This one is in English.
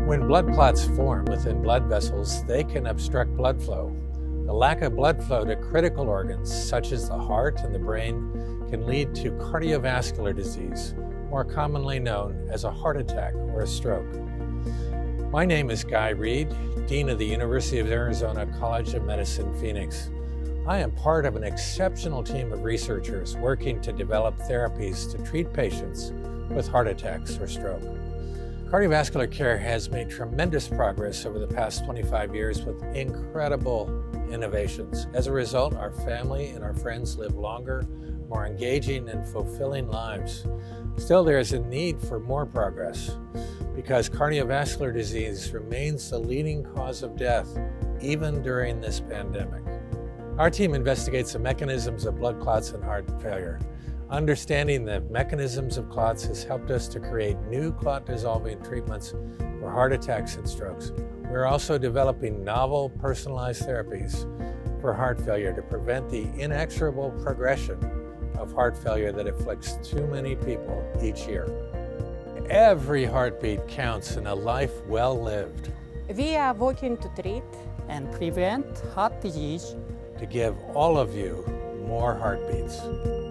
When blood clots form within blood vessels, they can obstruct blood flow. The lack of blood flow to critical organs, such as the heart and the brain, can lead to cardiovascular disease, more commonly known as a heart attack or a stroke. My name is Guy Reed, Dean of the University of Arizona College of Medicine, Phoenix. I am part of an exceptional team of researchers working to develop therapies to treat patients with heart attacks or stroke. Cardiovascular care has made tremendous progress over the past 25 years with incredible innovations. As a result, our family and our friends live longer, more engaging and fulfilling lives. Still, there is a need for more progress because cardiovascular disease remains the leading cause of death, even during this pandemic. Our team investigates the mechanisms of blood clots and heart failure. Understanding the mechanisms of clots has helped us to create new clot-dissolving treatments for heart attacks and strokes. We're also developing novel, personalized therapies for heart failure to prevent the inexorable progression of heart failure that afflicts too many people each year. Every heartbeat counts in a life well lived. We are working to treat and prevent heart disease to give all of you more heartbeats.